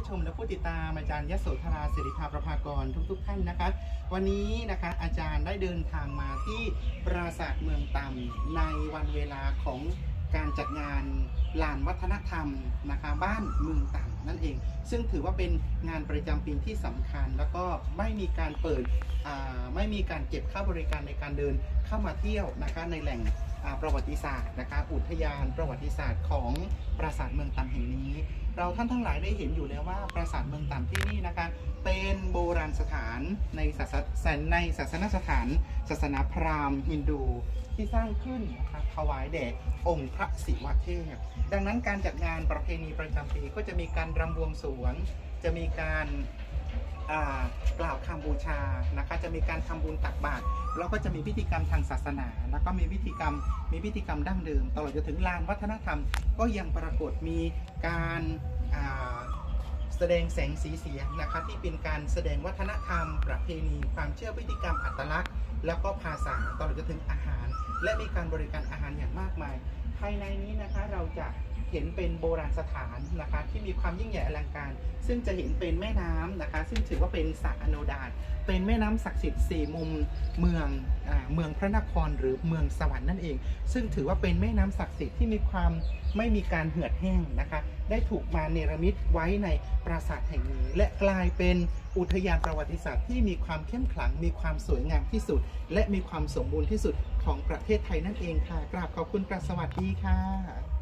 ผู้ชมและผู้ติดตามอาจารย์ยโสธราศิริภาประภากรทุกท่านนะคะวันนี้นะคะอาจารย์ได้เดินทางมาที่ปราสาทเมืองตำในวันเวลาของการจัดงานลานวัฒนธรรมนะคะบ้านเมืองตำนั่นเองซึ่งถือว่าเป็นงานประจำปีที่สำคัญแล้วก็ไม่มีการเปิดไม่มีการเก็บค่าบริการในการเดินเข้ามาเที่ยวนะคะในแหล่งประวัติศาสตร์นะคะอุทยานประวัติศาสตร์ของปราสาทเมืองตำแห่งนี้เราท่านทั้งหลายได้เห็นอยู่แล้วว่าปราสาทเมืองตำที่นี่นะคะเป็นโบราณสถานในศาสนสถานศาสนาพราหมณ์ฮินดูที่สร้างขึ้นนะคะถวายแด่องค์พระศิวเทพดังนั้นการจัดงานประเพณีประจำปีก็จะมีการรำบวงสรวงจะมีการกล่าวคำบูชานะคะจะมีการทำบุญตักบาตรแล้วก็จะมีพิธีกรรมทางศาสนาแล้วก็มีพิธีกรรมดั้งเดิมตลอดจนถึงลานวัฒนธรรมก็ยังปรากฏมีการแสดงแสงสีเสียงนะคะที่เป็นการแสดงวัฒนธรรมประเพณีความเชื่อพิธีกรรมอัตลักษณ์แล้วก็ภาษาตลอดจนถึงอาหารและมีการบริการอาหารอย่างมากมายภายในนี้นะคะเราจะเห็นเป็นโบราณสถานนะคะที่มีความยิ่งใหญ่อลังการซึ่งจะเห็นเป็นแม่น้ำนะคะซึ่งถือว่าเป็นสระอโนดาตเป็นแม่น้ำศักดิ์สิทธิ์4มุมเมืองพระนครหรือเมืองสวรรค์นั่นเองซึ่งถือว่าเป็นแม่น้ำศักดิ์สิทธิ์ที่มีความไม่มีการเหือดแห้งนะคะได้ถูกมาเนรมิตไว้ในปราสาทแห่งนี้และกลายเป็นอุทยานประวัติศาสตร์ที่มีความเข้มขลังมีความสวยงามที่สุดและมีความสมบูรณ์ที่สุดของประเทศไทยนั่นเองค่ะกราบขอบคุณกราบสวัสดีค่ะ